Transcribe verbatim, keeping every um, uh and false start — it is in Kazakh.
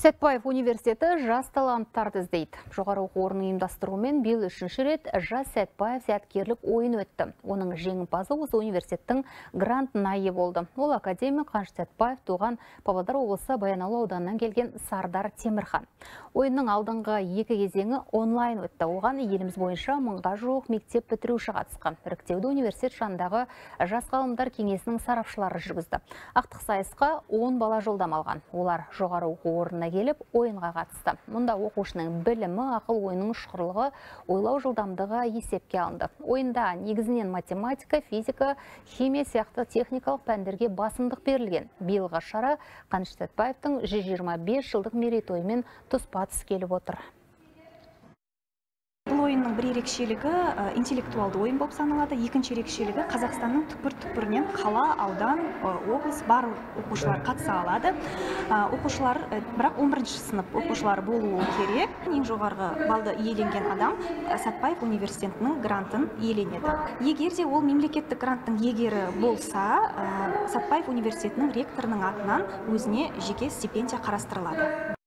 Сәтбаев университеті жас таланттарды іздейді. Жоғары оқу орнының ұйымдастыруымен биыл үшінші рет жас Сәтбаев зияткерлік ойын өтті. Оның жеңімпазы осы университеттің грантына ие болды. Ол академик Қаныш Сәтбаев туған Павлодар облысы Баянауыл ауданынан келген Сардар Темірхан. Ойынның алдыңғы екі кезеңі онлайн өтті. Оған еліміз бойынша мыңға жуық мектеп бітіруші қатысқан. Іріктеуді университет жанындағы жас ғалымдар кеңесінің сарапшылары жүргізді. Ақтық сайысқа он бала жолдама алған. Олар жоғары оқу орнына келіп ойынға қатысты. Мұнда оқушының білімі, ақыл ойының ұшқырлығы, ойлау жылдамдығы есепке алынды. Ойында негізінен математика, физика, химия сияқты техникалық пәндерге басымдық берілген. Биылғы шара Қаныш Сәтбаевтың жүз жиырма бес жылдық мерейтойымен тұспа тұс келіп отыр. Бұл ойынның бір ерекшелігі интеллектуалды ойын болып саналады. Екінші ерекшелігі Қазақстанның түкпір-түкпірінен қала, аудан, облыс бар оқушылар қатыса алады. Оқушылар, бірақ он бірінші сынып оқушылар болуы керек. Ең жоғарғы балды иеленген адам Сәтбаев университетінің грантын иеленеді. Егер де ол мемлекеттік гранттың егері болса, Сәтбаев университетінің ректорының атынан өзіне жеке стипендия қарастырылады.